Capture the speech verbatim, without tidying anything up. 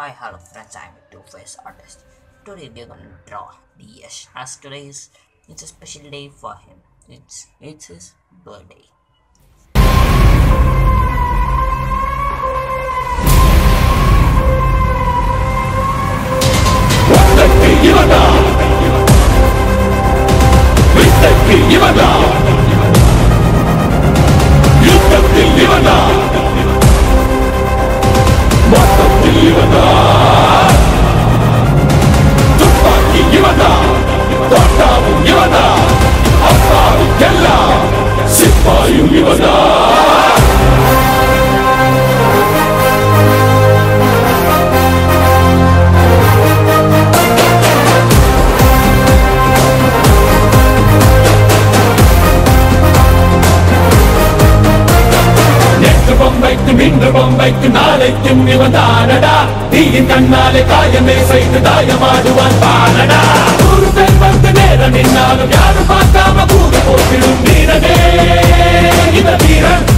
Hi, hello friends, I'm a two-face artist. Today we're gonna draw the Yash. As today is it's a special day for him. It's it's his birthday. இன்று பொம்மைக்கு நாளைக்கும் இவன்தானடா தீயின் கண்ணாலே காயமே செய்து தாயமாடுவான் பானடா நூறு பேர் வந்து நேரம் நின்னாலும் யாரும் பார்க்காம கூட போட்டிடும் வீரனே இந்த வீரன்